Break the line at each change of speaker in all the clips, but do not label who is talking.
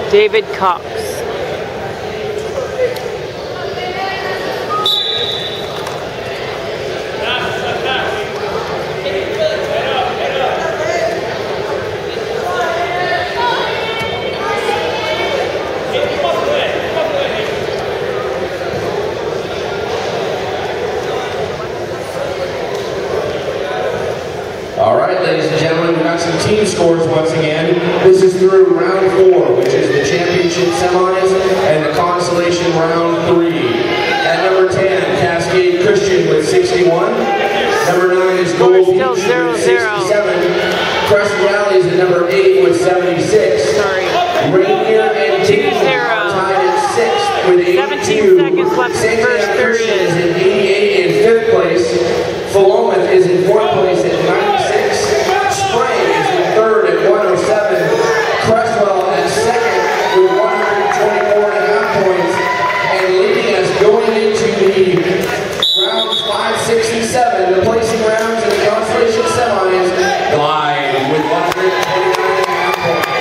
David Cox.
All right, ladies and gentlemen, we've got some team scores once again. This is through round 4, which is the championship semis and the consolation round 3. At number 10, Cascade Christian with 61. Number 9 is Gold Beach with 67. Crest Rallies at number 8 with 76. Rainier and Team are tied at 6th with 82.
17 seconds left in the first
Christian
period.
is in 88 in 5th place. Philomath is in 4th place at 96. Spring is in 3rd at 107. Crestwell at 2nd with 124.5 points. And leading us going into the rounds 5, 6, and 7, the placing rounds and the consolation semis, Glide with 129.5 points.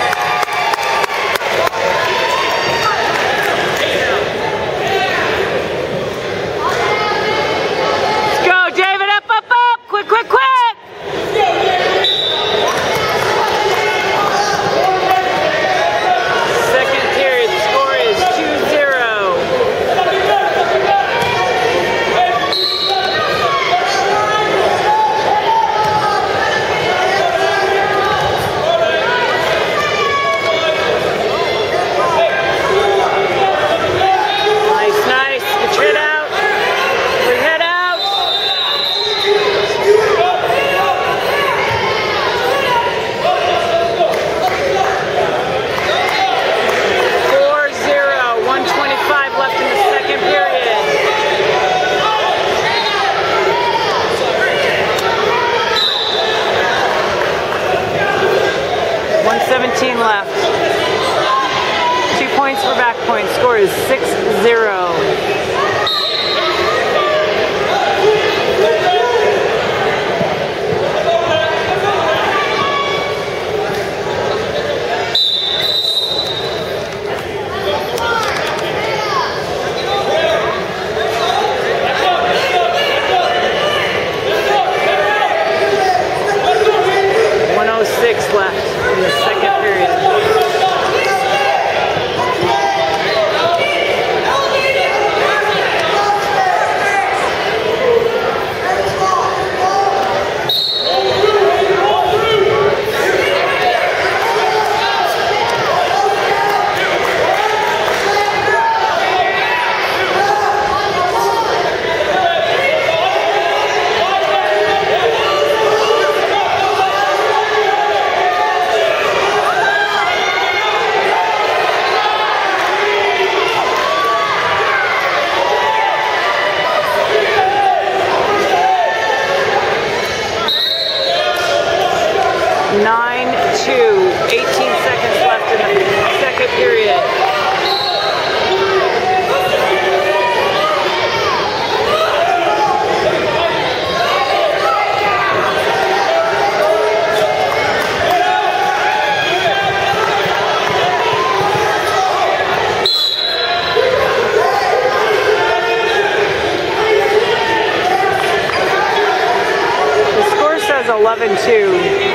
Left. 2 points for back point. Score is 6-0. Left in the second period. Says 11-2.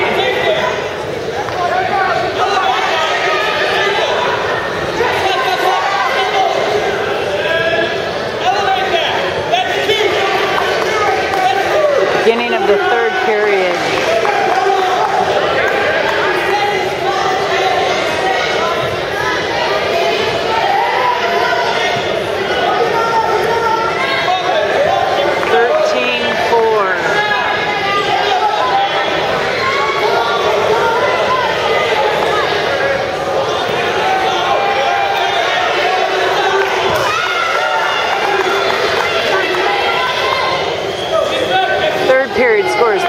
Beginning of the third period. Period score is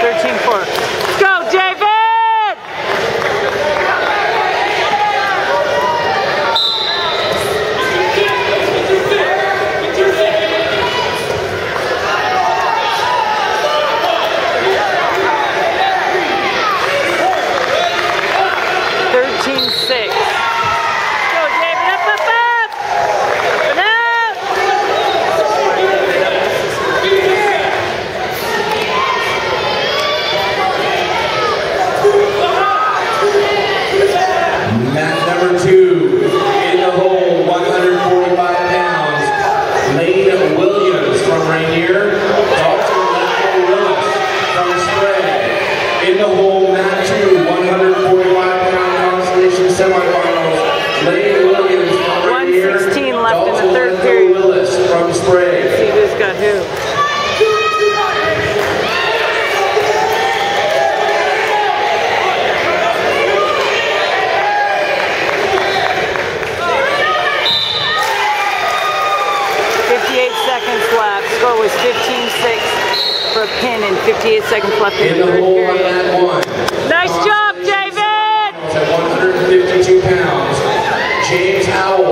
In the hole, mat 2, 145-pound consolation semifinals. Lane Williams from right here.
1:16 left in the
Dalton
third
Lethal
period.
Willis from Sprague.
See who's got who. Seconds left. Score was 15-6 for a pin and 58 seconds left in the third period. Nice job, David!
At 152 pounds, James Howell.